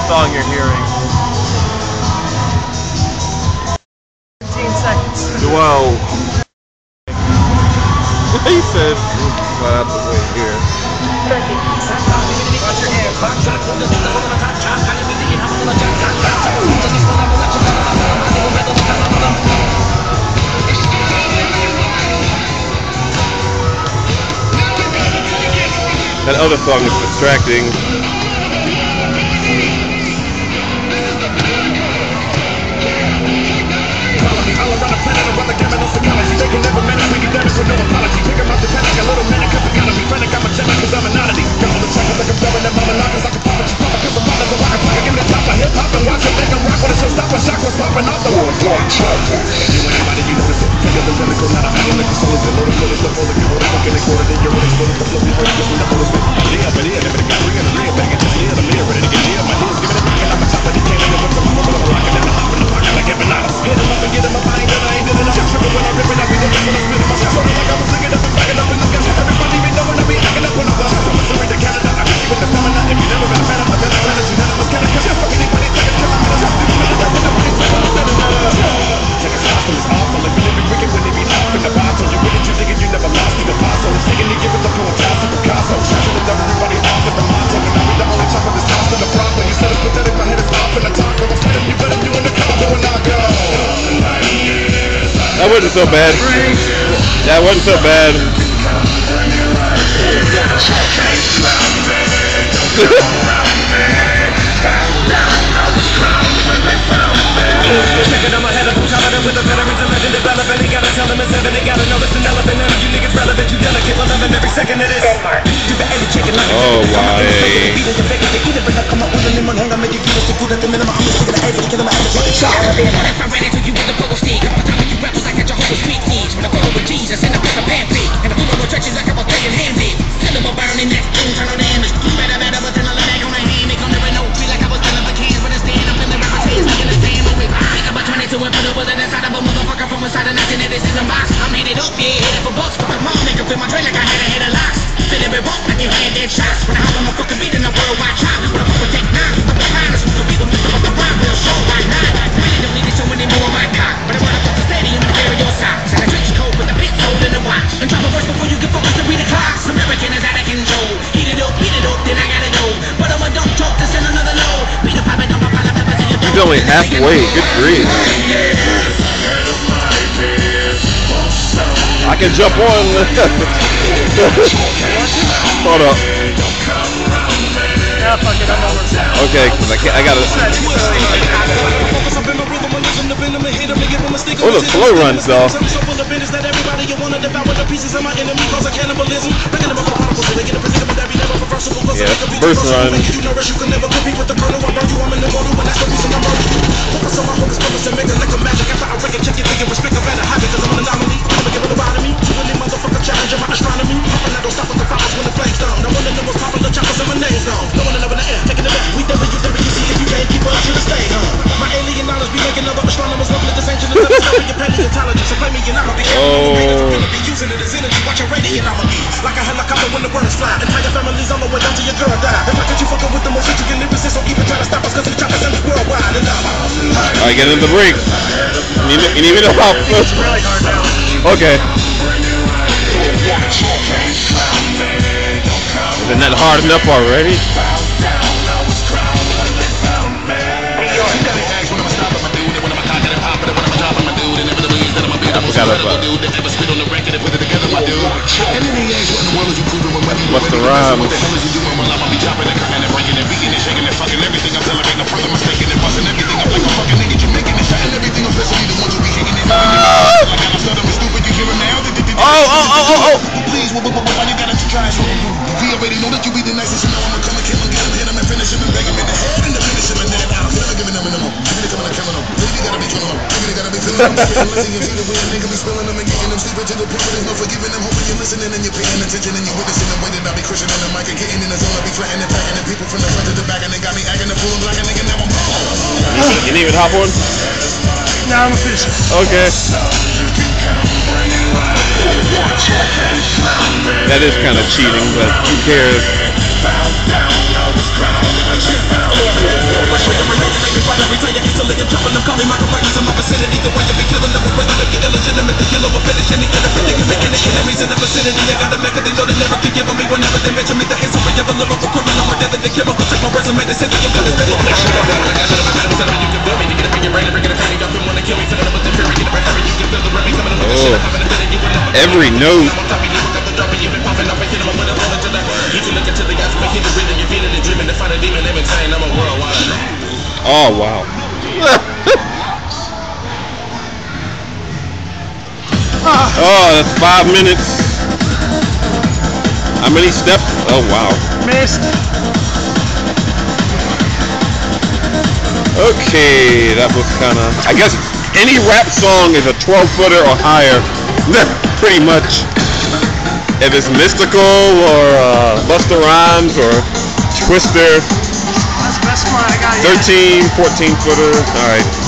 song you're hearing. 15 seconds. 12. He said, I have to wait here. Watch your hands. That other song is distracting. That wasn't so bad. That wasn't so bad. Oh, why? He's only halfway. Good grief. I can jump on. Hold up. Yeah, fuck it, I'm over. Okay, cause I gotta. Oh, the slow runs though. Yeah, first run. Alright, get in the break. You need me to hop. It's really hard now. Okay. Isn't that hard enough already? I forgot about what's the rhyme? Oh! Please, what you gotta try? We already know that you be the nicest, you know I'm gonna come and kill him, get him, hit him, and finish him, and bang him in the head, and then finish him, and then I'm never giving him a minimum. Give me the coming, criminal. Baby, gotta be killing him. Baby, gotta be feeling him. Letting you see the way they can be spilling them and getting them sleeping to the point where there's no forgiving them. Hoping you're listening and you're paying attention and you're witnessing the way that I be crushing in the mic and getting in the zone. I be flattening and packing and people from the front to the back, and they got me acting the fool and black, and nigga, now I'm home. You didn't even hop on? No, I'm a fish. Okay. That is kind of cheating, but who cares? Every note. Oh wow. Oh, that's 5 minutes. How many steps? Oh wow. Missed. Okay, that was kind of. I guess any rap song is a 12-footer or higher. Pretty much. If it's Mystical or Busta Rhymes or Twister. That's the best spot I got. 13, 14-footer. All right.